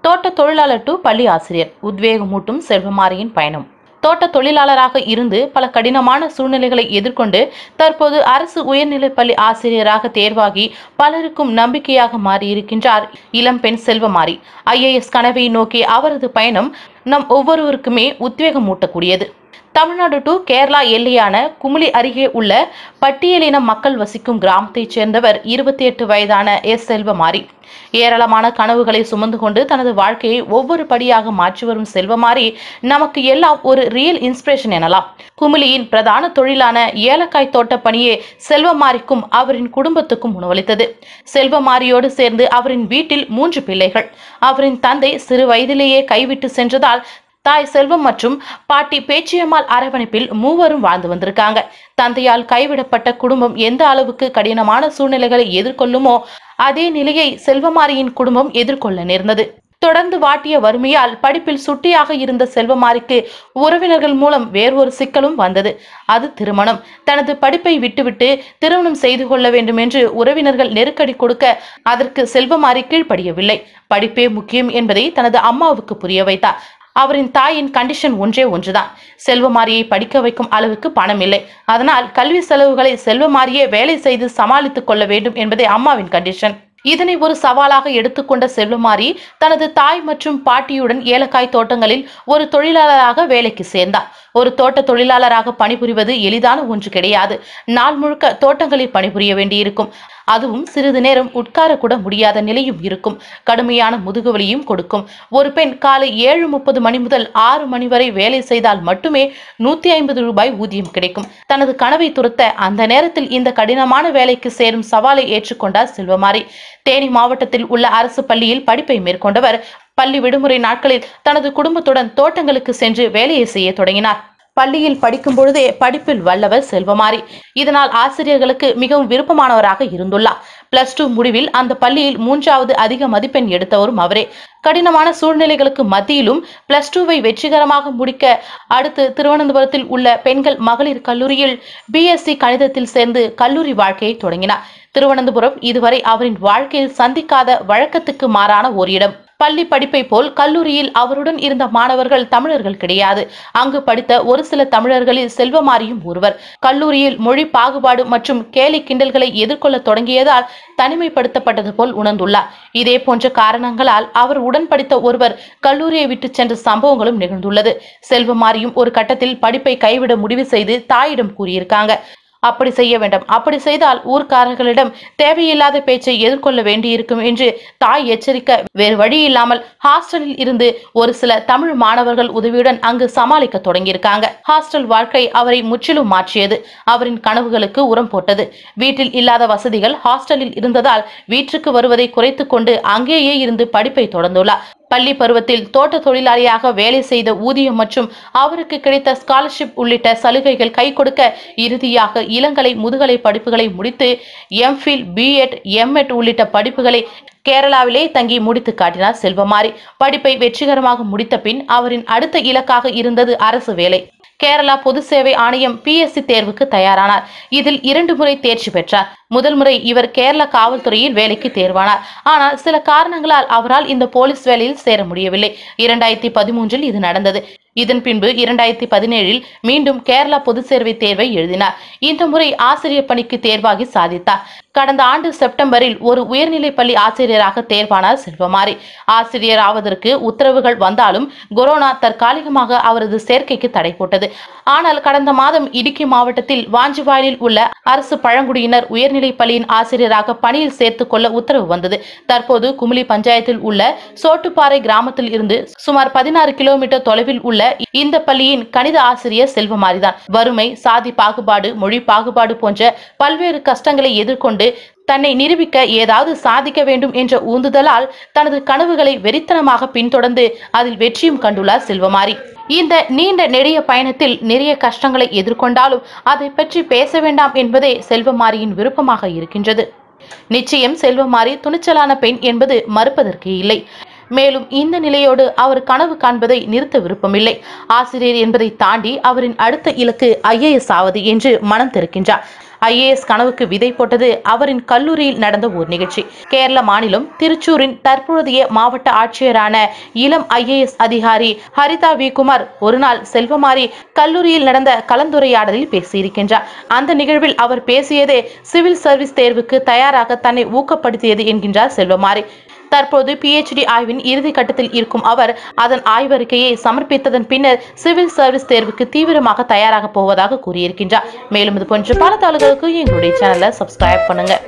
தோட்ட தொழிலாளர் டு பள்ளி ஆசிரியர், உத்வேகமூட்டும் செல்வமாரியின் பயணம். தோட்ட தொழிலாளராக இருந்து பல கடினமான சூழ்நிலைகளை எதிர்கொண்டு தற்போது அரசு உயர்நிலைப்பள்ளி ஆசிரியராக தேர்வாகி பலருக்கும் நம்பிக்கையாக மாறியிருக்கின்றார் இளம்பெண் செல்வமாரி. IAS கனவை நோக்கி அவரது பயணம் நம் ஒவ்வொருவருக்குமே உத்வேகமூட்டக்கூடியது. தமிழ்நாடு டு கேரளா எல்லையான குமுளி அருகே உள்ள பட்டியலின மக்கள் வசிக்கும் கிராமத்தைச் சேர்ந்தவர் 28 வயதான செல்வமாரி. ஏராளமான கனவுகளை சுமந்து கொண்டு தனது வாழ்க்கையை ஒவ்வொரு படியாக மாற்றி வரும் செல்வமாரி நமக்கு எல்லாம் ஒரு ரியல் இன்ஸ்பிரேஷன் எனலாம். குமுளியின் பிரதான தொழிலான ஏலக்காய் தோட்ட பணியே செல்வமாரிக்கும் அவரின் குடும்பத்துக்கும் உணவளித்தது. செல்வமாரியோடு சேர்ந்து அவரின் வீட்டில் 3 பிள்ளைகள். அவரின் தந்தை சிறு வயதிலேயே கைவிட்டு சென்றதால் தாய் செல்வம் மற்றும் பாட்டி பேச்சியம்மாள் அரவணைப்பில் மூவரும் வாழ்ந்து வந்திருக்காங்க. தந்தையால் கைவிடப்பட்ட குடும்பம் எந்த அளவுக்கு கடினமான சூழ்நிலைகளை எதிர்கொள்ளுமோ அதே நிலையை செல்வமாரியின் குடும்பம் எதிர்கொள்ள நேர்ந்தது. தொடர்ந்து வாட்டிய வறுமையால் படிப்பில் சுட்டியாக இருந்த செல்வமாரிக்கு உறவினர்கள் மூலம் வேறொரு சிக்கலும் வந்தது. அது திருமணம். தனது படிப்பை விட்டுவிட்டு திருமணம் செய்து கொள்ள வேண்டும் என்று உறவினர்கள் நெருக்கடி கொடுக்க அதற்கு செல்வமாரி கீழ்ப்படியவில்லை. படிப்பே முக்கியம் என்பதை தனது அம்மாவுக்கு புரிய வைத்தார். அவரின் தாயின் கண்டிஷன் ஒன்றுதான், செல்வமாரியை படிக்க வைக்கும் அளவுக்கு பணம் இல்லை. அதனால் கல்வி செலவுகளை செல்வமாரியே வேலை செய்து சமாளித்துக் கொள்ள வேண்டும் என்பதே அம்மாவின் கண்டிஷன். இதனை ஒரு சவாலாக எடுத்துக்கொண்ட செல்வமாரி தனது தாய் மற்றும் பாட்டியுடன் ஏலக்காய் தோட்டங்களில் ஒரு தொழிலாளராக வேலைக்கு சேர்ந்தார். ஒரு தோட்ட தொழிலாளராக பணிபுரிவது எளிதான ஒன்று கிடையாது. நாள் முழுக்க தோட்டங்களில் பணிபுரிய வேண்டியிருக்கும். அதுவும் சிறிது நேரம் உட்கார கூட முடியாத நிலையும் இருக்கும். கடுமையான முதுகுவலியும் கொடுக்கும். ஒரு பெண் காலை 7:30 மணி முதல் 6 மணி வரை வேலை செய்தால் மட்டுமே 150 ரூபாய் ஊதியம் கிடைக்கும். தனது கனவை துரத்த அந்த நேரத்தில் இந்த கடினமான வேலைக்கு சேரும் சவாலை ஏற்றுக்கொண்டார் செல்வமாரி. தேனி மாவட்டத்தில் உள்ள அரசு பள்ளியில் படிப்பை மேற்கொண்டவர் பள்ளி விடுமுறை நாட்களில் தனது குடும்பத்துடன் தோட்டங்களுக்கு சென்று வேலையை செய்ய தொடங்கினார். பள்ளியில் படிக்கும் பொழுதே படிப்பில் வல்லவர் செல்வமாரி. இதனால் ஆசிரியர்களுக்கு மிகவும் விருப்பமானவராக இருந்துள்ளார். +2 முடிவில் அந்த பள்ளியில் 3வது அதிக மதிப்பெண் எடுத்தவரும் அவரே. கடினமான சூழ்நிலைகளுக்கு மத்தியிலும் +2வை வெற்றிகரமாக முடிக்க அடுத்து திருவனந்தபுரத்தில் உள்ள பெண்கள் மகளிர் கல்லூரியில் BSc கணிதத்தில் சேர்ந்து கல்லூரி வாழ்க்கையை தொடங்கினார். திருவனந்தபுரம் இதுவரை அவரின் வாழ்க்கையில் சந்திக்காத வழக்கத்துக்கு மாறான ஓர் இடம். பள்ளி படிப்பை போல் கல்லூரியில் அவருடன் இருந்த மாணவர்கள் தமிழர்கள் கிடையாது. அங்கு படித்த ஒரு சில தமிழர்களில் செல்வமாரியும் ஒருவர். கல்லூரியில் மொழி பாகுபாடு மற்றும் கேலி கிண்டல்களை எதிர்கொள்ள தொடங்கியதால் தனிமைப்படுத்தப்பட்டது போல் உணர்ந்துள்ளார். இதே போன்ற காரணங்களால் அவர் உடன் படித்த ஒருவர் கல்லூரியை விட்டு சென்ற சம்பவங்களும் நிகழ்ந்துள்ளது. செல்வமாரியும் ஒரு கட்டத்தில் படிப்பை கைவிட முடிவு செய்து தாயிடம் கூறியிருக்காங்க. அப்படி செய்ய வேண்டாம், அப்படி செய்தால் ஊர்க்காரர்களிடம் தேவையில்லாத பேச்சை எதிர்கொள்ள வேண்டியிருக்கும் என்று தாய் எச்சரிக்க வேறு வழி இல்லாமல் ஹாஸ்டலில் இருந்து ஒரு சில தமிழ் மாணவர்கள் உதவியுடன் அங்கு சமாளிக்க தொடங்கியிருக்காங்க. ஹாஸ்டல் வாழ்க்கை அவரை முற்றிலும் மாற்றியது. அவரின் கனவுகளுக்கு உரம் போட்டது. வீட்டில் இல்லாத வசதிகள் ஹாஸ்டலில் இருந்ததால் வீட்டுக்கு வருவதை குறைத்துக் கொண்டு அங்கேயே இருந்து படிப்பை தொடர்ந்துள்ளார். பள்ளி பருவத்தில் தோட்ட தொழிலாளியாக வேலை செய்த ஊதியம் மற்றும் அவருக்கு கிடைத்த ஸ்காலர்ஷிப் உள்ளிட்ட சலுகைகள் கை கொடுக்க இறுதியாக இளங்கலை முதுகலை படிப்புகளை முடித்து MPhil, B.Ed, M.Ed உள்ளிட்ட படிப்புகளை கேரளாவிலே தங்கி முடித்து காட்டினார் செல்வமாரி. படிப்பை வெற்றிகரமாக முடித்த பின் அவரின் அடுத்த இலக்காக இருந்தது அரசு வேலை. கேரளா பொது சேவை ஆணையம் PSc தேர்வுக்கு தயாரானார். இதில் 2 முறை தேர்ச்சி பெற்றார். முதல் முறை இவர் கேரள காவல்துறையில் வேலைக்கு தேர்வானார். ஆனால் சில காரணங்களால் அவரால் இந்த போலீஸ் வேலையில் சேர முடியவில்லை. 2013 இது நடந்தது. இதன் பின்பு 2017 மீண்டும் கேரளா பொது சேவை தேர்வை எழுதினார். இந்த முறை ஆசிரியர் பணிக்கு தேர்வாகி சாதித்தார். கடந்த ஆண்டு செப்டம்பரில் ஒரு உயர்நிலை பள்ளி ஆசிரியராக தேர்வானார் செல்வமாரி. ஆசிரியர் ஆவதற்கு உத்தரவுகள் வந்தாலும் கொரோனா தற்காலிகமாக அவரது சேர்க்கைக்கு தடை போட்டது. ஆனால் கடந்த மாதம் இடுக்கி மாவட்டத்தில் வாஞ்சிவாயலில் உள்ள அரசு பழங்குடியினர் உயர்நிலை பள்ளியின் ஆசிரியராக பணியில் சேர்த்துக் கொள்ள உத்தரவு வந்தது. தற்போது குமுளி பஞ்சாயத்தில் உள்ள சோட்டுப்பாறை கிராமத்தில் இருந்து சுமார் 16 கிலோமீட்டர் தொலைவில் உள்ள இந்த பள்ளியின் கணித ஆசிரியர் செல்வமாரிதான். வறுமை, சாதி பாகுபாடு, மொழி பாகுபாடு போன்ற பல்வேறு கஷ்டங்களை எதிர்கொண்டு தன்னை நிரூபிக்க ஏதாவது சாதிக்க வேண்டும் என்ற ஊந்துதலால் தனது கனவுகளை வெறித்தனமாக பின்தொடர்ந்து அதில் வெற்றியும் கண்டுள்ளார் செல்வமாரி. இந்த நீண்ட நெடிய பயணத்தில் நிறைய கஷ்டங்களை எதிர்கொண்டாலும் அதை பற்றி பேச வேண்டாம் என்பதே செல்வமாரியின் விருப்பமாக இருக்கின்றது. நிச்சயம் செல்வமாரி துணிச்சலான பெண் என்பது மறுப்பதற்கு இல்லை. மேலும் இந்த நிலையோடு அவர் கனவு காண்பதை நிறுத்த விருப்பமில்லை. ஆசிரியர் என்பதை தாண்டி அவரின் அடுத்த இலக்கு IAS ஆவது என்று மனம் திறக்கின்றார். IAS கனவுக்கு விதை போட்டது அவரின் கல்லூரியில் நடந்த ஒரு நிகழ்ச்சி. கேரள மாநிலம் திருச்சூரின் தற்போதைய மாவட்ட ஆட்சியரான இளம் IAS அதிகாரி ஹரிதா வி குமார் ஒருநாள் செல்வமாரி கல்லூரியில் நடந்த கலந்துரையாடலில் பேசியிருக்கின்றார். அந்த நிகழ்வில் அவர் பேசியதே சிவில் சர்வீஸ் தேர்வுக்கு தயாராக தன்னை ஊக்கப்படுத்தியது என்கின்றார் செல்வமாரி. தற்போது PhD ஆய்வின் இறுதி கட்டத்தில் இருக்கும் அவர் அதன் ஆய்வறிக்கையை சமர்ப்பித்ததன் பின்னர் சிவில் சர்வீஸ் தேர்வுக்கு தீவிரமாக தயாராக போவதாக கூறியிருக்கின்றார். மேலும் இது போன்ற பல தகவல்களுக்கு எங்களுடைய சேனலை சப்ஸ்கிரைப் பண்ணுங்க.